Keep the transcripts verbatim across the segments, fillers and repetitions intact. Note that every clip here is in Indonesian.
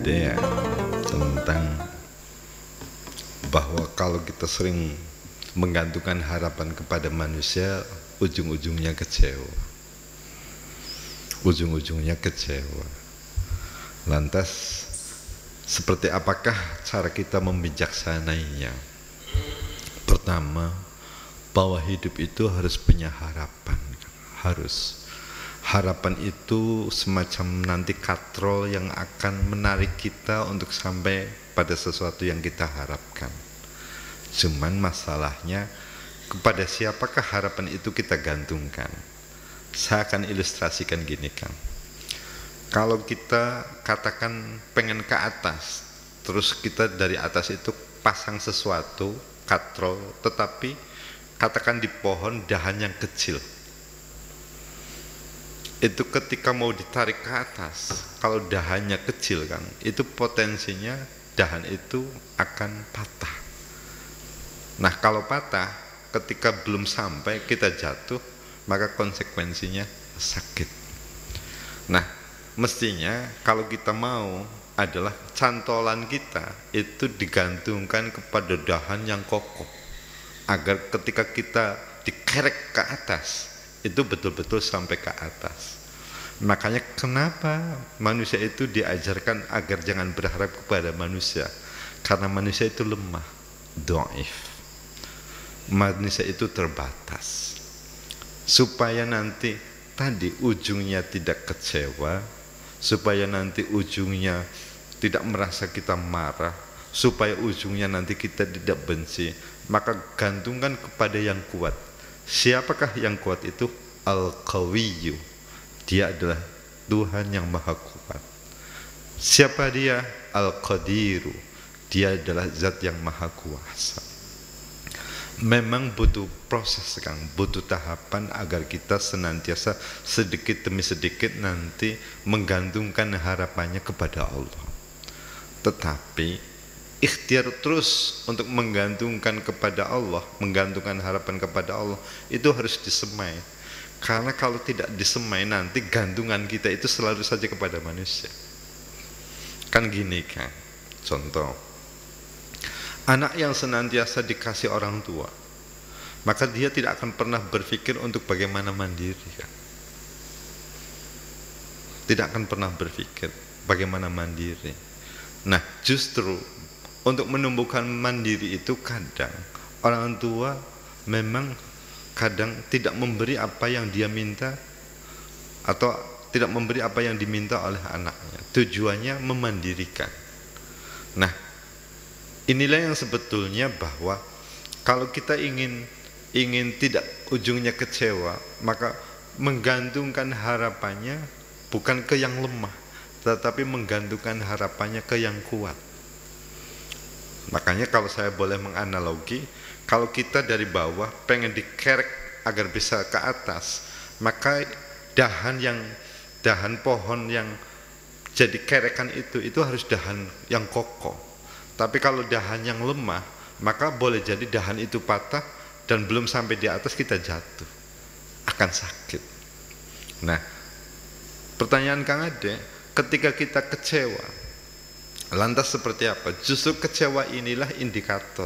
ada ya tentang bahwa kalau kita sering menggantungkan harapan kepada manusia, ujung-ujungnya kecewa. Ujung-ujungnya kecewa. Lantas, seperti apakah cara kita membijaksanainya? Pertama, bahwa hidup itu harus punya harapan. Harus. Harapan itu semacam nanti katrol yang akan menarik kita untuk sampai pada sesuatu yang kita harapkan. Cuman masalahnya, kepada siapakah harapan itu kita gantungkan? Saya akan ilustrasikan gini, Kang. Kalau kita katakan pengen ke atas, terus kita dari atas itu pasang sesuatu, katrol, tetapi katakan di pohon dahan yang kecil. Itu ketika mau ditarik ke atas, kalau dahannya kecil, Kang, itu potensinya dahan itu akan patah. Nah, kalau patah, ketika belum sampai kita jatuh, maka konsekuensinya sakit. Nah, mestinya kalau kita mau adalah cantolan kita itu digantungkan kepada dahan yang kokoh, agar ketika kita dikerek ke atas, itu betul-betul sampai ke atas. Makanya kenapa manusia itu diajarkan agar jangan berharap kepada manusia, karena manusia itu lemah, dhaif. Manusia itu terbatas. Supaya nanti tadi ujungnya tidak kecewa, supaya nanti ujungnya tidak merasa kita marah, supaya ujungnya nanti kita tidak benci, maka gantungkan kepada yang kuat. Siapakah yang kuat itu? Al-Qawiyyu. Dia adalah Tuhan yang maha kuat. Siapa dia? Al-Qadiru. Dia adalah zat yang maha kuasa. Memang butuh proses, Kang, butuh tahapan agar kita senantiasa sedikit demi sedikit nanti menggantungkan harapannya kepada Allah. Tetapi ikhtiar terus untuk menggantungkan kepada Allah, menggantungkan harapan kepada Allah, itu harus disemai. Karena kalau tidak disemai, nanti gantungan kita itu selalu saja kepada manusia. Kan gini, Kang, contoh, anak yang senantiasa dikasih orang tua, maka dia tidak akan pernah berpikir untuk bagaimana mandiri, kan? Tidak akan pernah berpikir bagaimana mandiri. Nah, justru untuk menumbuhkan mandiri itu kadang orang tua memang kadang tidak memberi apa yang dia minta, atau tidak memberi apa yang diminta oleh anaknya. Tujuannya memandirikan. Nah, inilah yang sebetulnya bahwa kalau kita ingin ingin tidak ujungnya kecewa, maka menggantungkan harapannya bukan ke yang lemah, tetapi menggantungkan harapannya ke yang kuat. Makanya kalau saya boleh menganalogi, kalau kita dari bawah pengen dikerek agar bisa ke atas, maka dahan yang dahan pohon yang jadi kerekan itu itu harus dahan yang kokoh. Tapi kalau dahan yang lemah, maka boleh jadi dahan itu patah dan belum sampai di atas kita jatuh, akan sakit. Nah, pertanyaan Kang Ade, ketika kita kecewa, lantas seperti apa? Justru kecewa inilah indikator.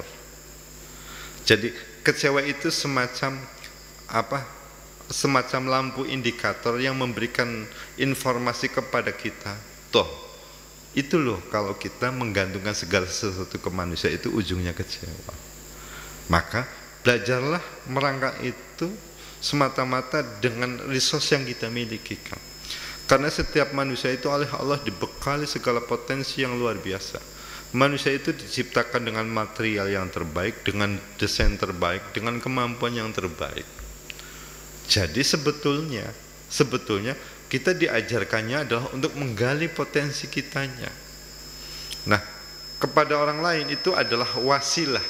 Jadi kecewa itu semacam apa? Semacam lampu indikator yang memberikan informasi kepada kita. Toh, itu loh, kalau kita menggantungkan segala sesuatu ke manusia itu ujungnya kecewa. Maka belajarlah merangkak itu semata-mata dengan resource yang kita miliki, kan? Karena setiap manusia itu oleh Allah dibekali segala potensi yang luar biasa. Manusia itu diciptakan dengan material yang terbaik, dengan desain terbaik, dengan kemampuan yang terbaik. Jadi sebetulnya, sebetulnya kita diajarkannya adalah untuk menggali potensi kitanya. Nah, kepada orang lain itu adalah wasilah.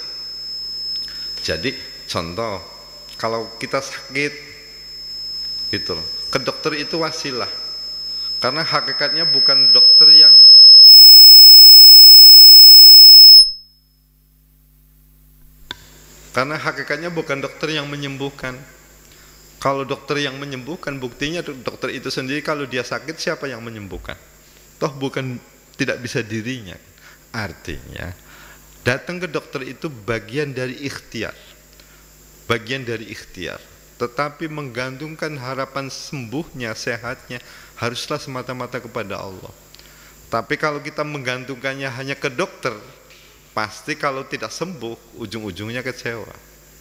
Jadi contoh, kalau kita sakit gitu loh, ke dokter itu wasilah. Karena hakikatnya bukan dokter yang Karena hakikatnya bukan dokter yang menyembuhkan. Kalau dokter yang menyembuhkan, buktinya dokter itu sendiri kalau dia sakit siapa yang menyembuhkan? Toh bukan tidak bisa dirinya. Artinya datang ke dokter itu bagian dari ikhtiar, bagian dari ikhtiar. Tetapi menggantungkan harapan sembuhnya, sehatnya, haruslah semata-mata kepada Allah. Tapi kalau kita menggantungkannya hanya ke dokter, pasti kalau tidak sembuh, ujung-ujungnya kecewa.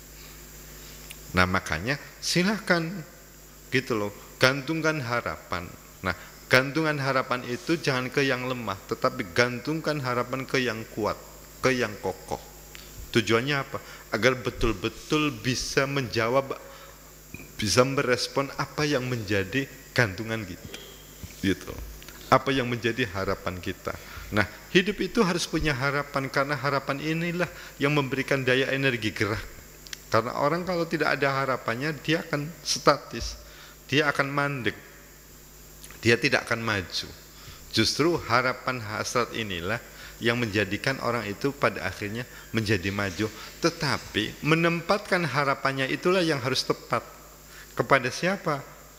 Nah makanya silahkan gitu loh, gantungkan harapan. Nah gantungan harapan itu jangan ke yang lemah, tetapi gantungkan harapan ke yang kuat, ke yang kokoh. Tujuannya apa? Agar betul-betul bisa menjawab, bisa merespon apa yang menjadi gantungan kita, gitu. Apa yang menjadi harapan kita. Nah, hidup itu harus punya harapan, karena harapan inilah yang memberikan daya energi gerak. Karena orang kalau tidak ada harapannya, dia akan statis, dia akan mandek, dia tidak akan maju. Justru harapan hasrat inilah yang menjadikan orang itu pada akhirnya menjadi maju. Tetapi menempatkan harapannya itulah yang harus tepat. Kepada siapa?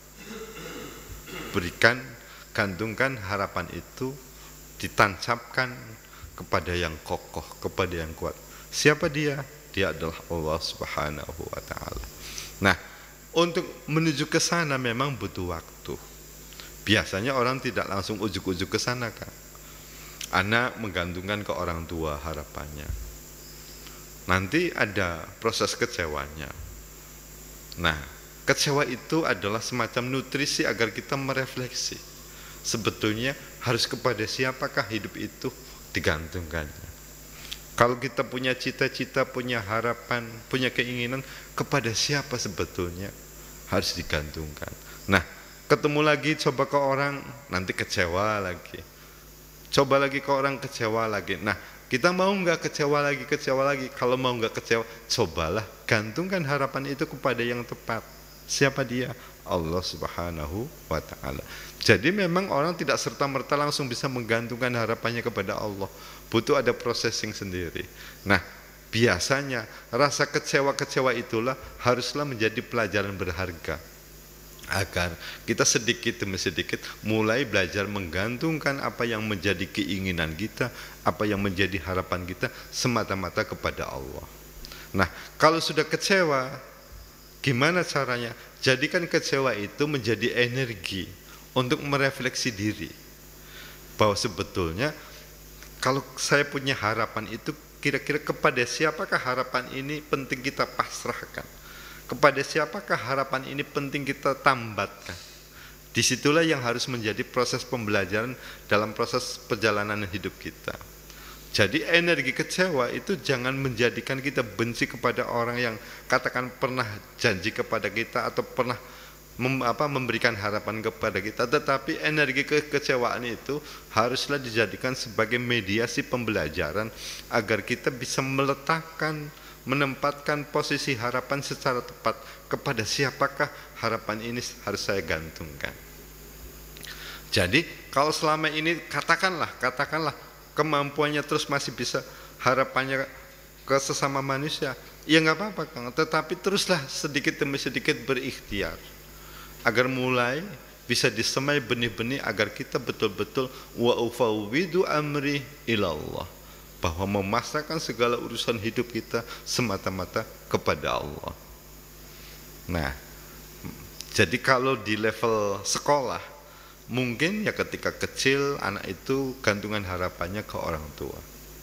Berikan, gantungkan harapan itu, ditancapkan kepada yang kokoh, kepada yang kuat. Siapa dia? Dia adalah Allah Subhanahu wa ta'ala. Nah, untuk menuju ke sana memang butuh waktu. Biasanya orang tidak langsung ujuk-ujuk ke sana kan. Anak menggantungkan ke orang tua harapannya. Nanti ada proses kecewanya. Nah, kecewa itu adalah semacam nutrisi agar kita merefleksi. Sebetulnya harus kepada siapakah hidup itu digantungkannya. Kalau kita punya cita-cita, punya harapan, punya keinginan, kepada siapa sebetulnya harus digantungkan. Nah, ketemu lagi coba ke orang, nanti kecewa lagi. Coba lagi ke orang, kecewa lagi. Nah, kita mau nggak kecewa lagi, kecewa lagi. Kalau mau nggak kecewa, cobalah gantungkan harapan itu kepada yang tepat. Siapa dia? Allah Subhanahu wa ta'ala. Jadi memang orang tidak serta-merta langsung bisa menggantungkan harapannya kepada Allah. Butuh ada processing sendiri. Nah, biasanya rasa kecewa-kecewa itulah haruslah menjadi pelajaran berharga, agar kita sedikit demi sedikit mulai belajar menggantungkan apa yang menjadi keinginan kita, apa yang menjadi harapan kita semata-mata kepada Allah. Nah, kalau sudah kecewa, gimana caranya? Jadikan kecewa itu menjadi energi untuk merefleksi diri, bahwa sebetulnya kalau saya punya harapan itu, kira-kira kepada siapakah harapan ini penting kita pasrahkan, kepada siapakah harapan ini penting kita tambatkan. Disitulah yang harus menjadi proses pembelajaran dalam proses perjalanan hidup kita. Jadi energi kecewa itu jangan menjadikan kita benci kepada orang yang katakan pernah janji kepada kita atau pernah mem, apa, memberikan harapan kepada kita. Tetapi energi kekecewaan itu haruslah dijadikan sebagai mediasi pembelajaran agar kita bisa meletakkan, menempatkan posisi harapan secara tepat. Kepada siapakah harapan ini harus saya gantungkan. Jadi kalau selama ini katakanlah, katakanlah kemampuannya terus masih bisa harapannya ke sesama manusia, ya nggak apa-apa Kang, tetapi teruslah sedikit demi sedikit berikhtiar agar mulai bisa disemai benih-benih agar kita betul-betul wa ufawwidu amri ilallah, bahwa memasrahkan segala urusan hidup kita semata-mata kepada Allah. Nah, jadi kalau di level sekolah mungkin ya ketika kecil anak itu gantungan harapannya ke orang tua,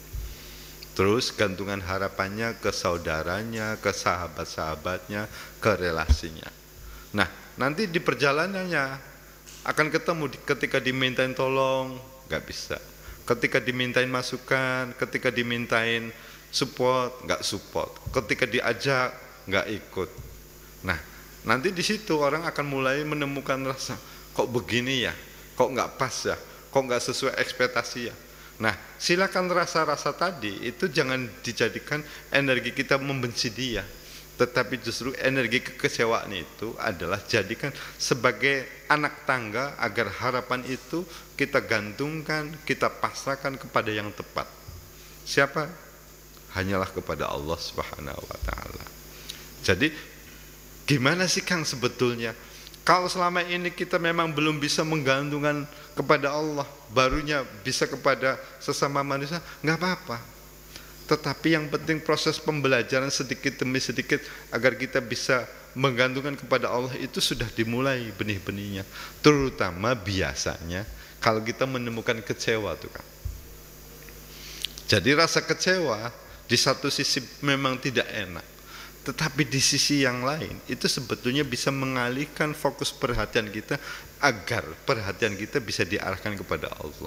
terus gantungan harapannya ke saudaranya, ke sahabat-sahabatnya, ke relasinya. Nah nanti di perjalanannya akan ketemu ketika dimintain tolong nggak bisa, ketika dimintain masukan, ketika dimintain support nggak support, ketika diajak nggak ikut. Nah nanti di situ orang akan mulai menemukan rasa, kok begini ya, kok nggak pas ya, kok nggak sesuai ekspektasi ya. Nah silakan rasa-rasa tadi itu jangan dijadikan energi kita membenci dia, tetapi justru energi kekecewaan itu adalah jadikan sebagai anak tangga agar harapan itu kita gantungkan, kita pasrahkan kepada yang tepat. Siapa? Hanyalah kepada Allah Subhanahu wa ta'ala. Jadi gimana sih Kang sebetulnya Kalau selama ini kita memang belum bisa menggantungkan kepada Allah, barunya bisa kepada sesama manusia, nggak apa-apa. Tetapi yang penting proses pembelajaran sedikit demi sedikit agar kita bisa menggantungkan kepada Allah itu sudah dimulai benih-benihnya. Terutama biasanya kalau kita menemukan kecewa tuh kan. Jadi rasa kecewa di satu sisi memang tidak enak, tetapi di sisi yang lain itu sebetulnya bisa mengalihkan fokus perhatian kita agar perhatian kita bisa diarahkan kepada Allah.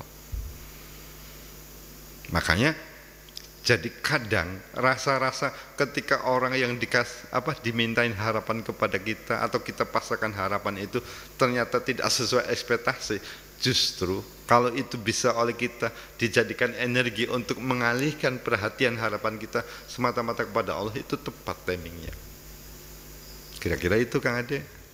Makanya jadi kadang rasa-rasa ketika orang yang dikas apa dimintain harapan kepada kita atau kita pasrahkan harapan itu ternyata tidak sesuai ekspektasi, justru kalau itu bisa oleh kita dijadikan energi untuk mengalihkan perhatian harapan kita semata-mata kepada Allah, itu tepat timingnya. Kira-kira itu Kang Ade.